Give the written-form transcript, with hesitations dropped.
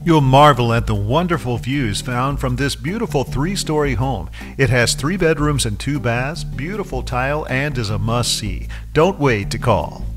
You'll marvel at the wonderful views found from this beautiful 3-story home. It has 3 bedrooms and 2 baths, beautiful tile, and is a must-see. Don't wait to call.